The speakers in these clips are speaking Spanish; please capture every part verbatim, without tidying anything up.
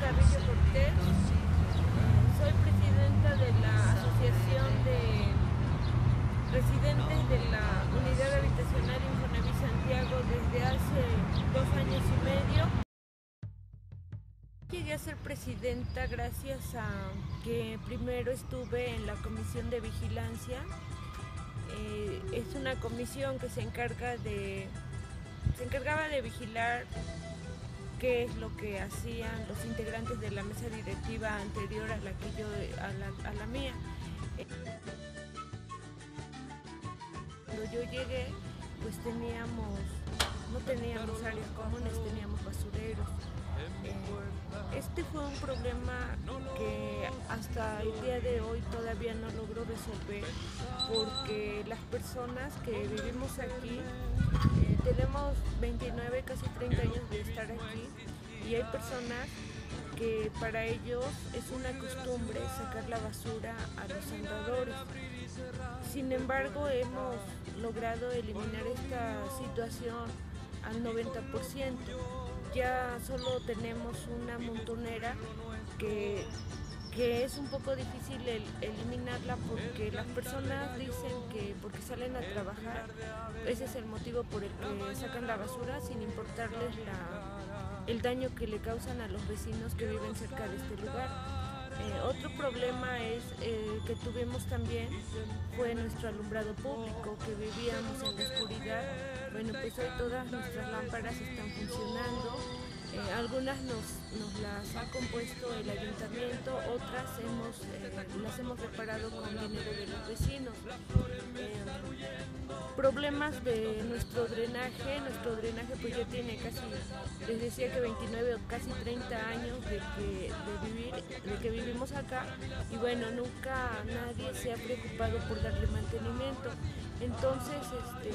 Carrillo Cortés, soy presidenta de la Asociación de Residentes de la Unidad Habitacional Infonavit Santiago desde hace dos años y medio. Llegué a ser presidenta gracias a que primero estuve en la Comisión de Vigilancia. Eh, es una comisión que se encarga de, se encargaba de vigilar qué es lo que hacían los integrantes de la mesa directiva anterior a la que yo, a la, a la mía. Cuando yo llegué, pues teníamos, no teníamos áreas comunes, teníamos basureros. Eh, este fue un problema que hasta el día de hoy todavía no logró resolver, porque las personas que vivimos aquí, eh, tenemos veintinueve, casi treinta años de estar aquí, y hay personas que para ellos es una costumbre sacar la basura a los andadores. Sin embargo, hemos logrado eliminar esta situación al noventa por ciento. Ya solo tenemos una montonera que, que es un poco difícil el, eliminarla, porque las personas dicen que porque salen a trabajar, ese es el motivo por el que sacan la basura, sin importarles la, el daño que le causan a los vecinos que viven cerca de este lugar. Eh, otro problema es eh, que tuvimos también fue nuestro alumbrado público, que vivíamos en la oscuridad. Bueno, pues hoy todas nuestras lámparas están funcionando. Eh, algunas nos, nos las ha compuesto el ayuntamiento, otras hemos, eh, las hemos reparado con dinero de los vecinos. Eh, problemas de nuestro drenaje, nuestro drenaje pues ya tiene casi, les decía que veintinueve o casi treinta años de que, de vivir, de que vivimos acá, y bueno, nunca nadie se ha preocupado por darle mantenimiento. Entonces, este...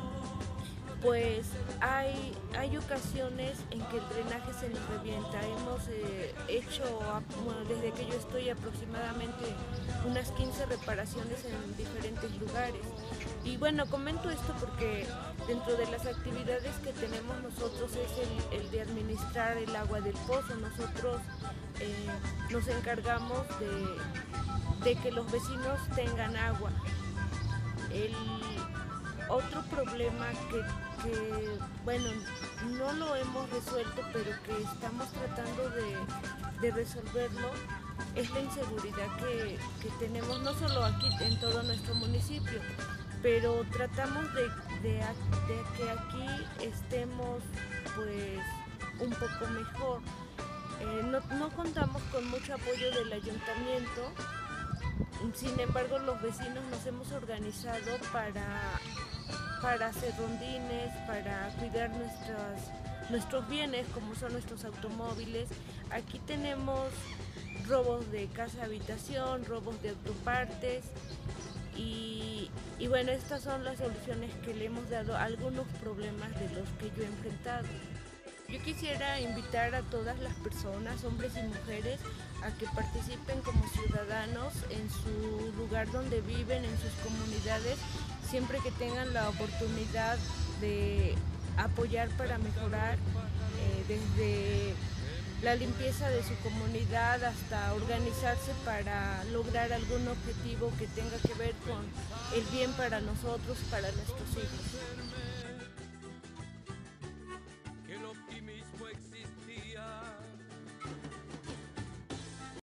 pues hay, hay ocasiones en que el drenaje se nos revienta. Hemos eh, hecho, bueno, desde que yo estoy, aproximadamente unas quince reparaciones en diferentes lugares. Y bueno, comento esto porque dentro de las actividades que tenemos nosotros es el, el de administrar el agua del pozo. Nosotros eh, nos encargamos de, de que los vecinos tengan agua. El otro problema que que, bueno, no lo hemos resuelto, pero que estamos tratando de, de resolverlo, es la inseguridad que, que tenemos, no solo aquí, en todo nuestro municipio, pero tratamos de, de, de que aquí estemos, pues, un poco mejor. Eh, no, no contamos con mucho apoyo del ayuntamiento. Sin embargo, los vecinos nos hemos organizado para para hacer rondines, para cuidar nuestras, nuestros bienes, como son nuestros automóviles. Aquí tenemos robos de casa-habitación, robos de autopartes, y, y bueno, estas son las soluciones que le hemos dado a algunos problemas de los que yo he enfrentado. Yo quisiera invitar a todas las personas, hombres y mujeres, a que participen como ciudadanos en su lugar donde viven, en sus comunidades, siempre que tengan la oportunidad de apoyar para mejorar, eh, desde la limpieza de su comunidad hasta organizarse para lograr algún objetivo que tenga que ver con el bien para nosotros, para nuestros hijos.